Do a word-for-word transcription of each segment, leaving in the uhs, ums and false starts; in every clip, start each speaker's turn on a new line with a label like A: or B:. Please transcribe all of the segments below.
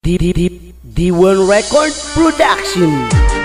A: D D D D one Record Production.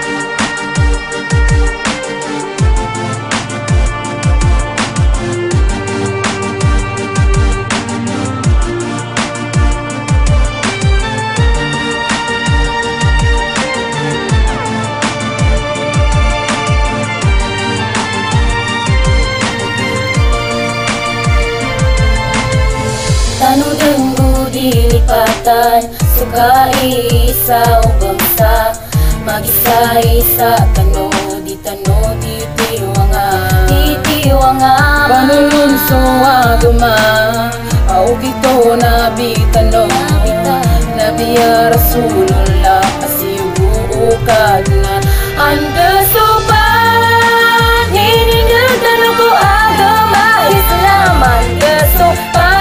B: Tanu denggu dilipatan, sukai isa bangsa, magisa isa tanu di tanu di tiwanga, di tiwanga. Banulun so agama, au kito nabi tanu, nabi ya Rasulullah asibu kadna, anda sopan ini tanu ko agama Islam, anda sopan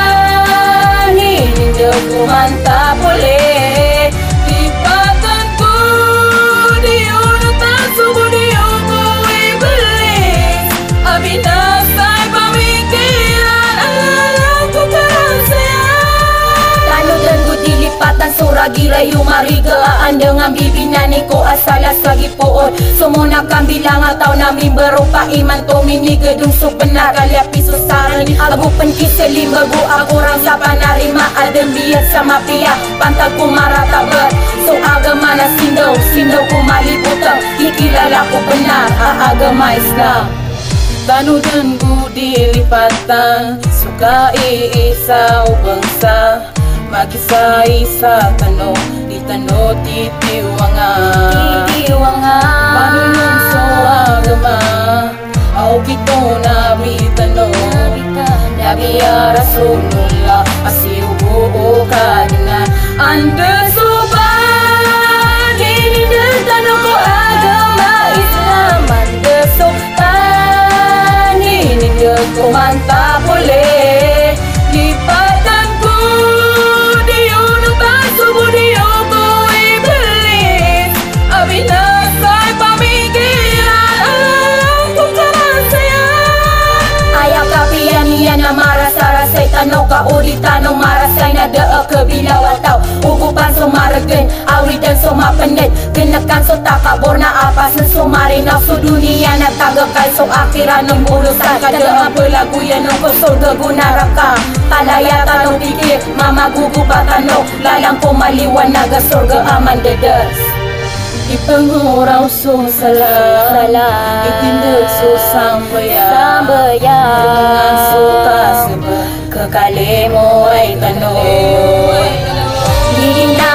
B: aku mantap boleh lipatan ku diurutan subuh diubu iblis abinasai pemikiran aku kerasaan tanu dan ku dilipatan suragi rayu marigaan dengan bibinan ko asalas lagi poon semua nak bilang atau nami berupa iman to mini gedung supenar galia pisu saran abu penki selim bagu aku orang sapa narima adem biar sama pia pantal ku marah tabar so agama na sindo sindo ku mali putang ikilala ku benar agama Islam tanu dan ku dilipatan sukai isa bangsa magisa isa tanu di tanu titiwanga titiwanga manunong so agama au kito nabi tanu nabi ya Rasulullah asiubu kadna anda sopan ini tanu ko agama Islam anda sopan ini ko mantap boleh lipatan ku diunutan subuh diubu iblis abinasai pemikiran aku kerasaan ayah kapian iya na marasa rasay tanaw ka ulitanong marasay na daa kabilaw ataw ugupan sumaragan awidan sumapanit ginakan so takabor na apas ng sumarinaw so dunia na tagakay so akira ng ulusan kada ang palaguyan ng kusurga gunaraka palaya tanong dikit mamagugupa tanong lalang kumaliwan nagasurga aman dedas ipanguraw so sala itindag so sambaya sambaya dengan so kasaba kekali mo ay tanong Dina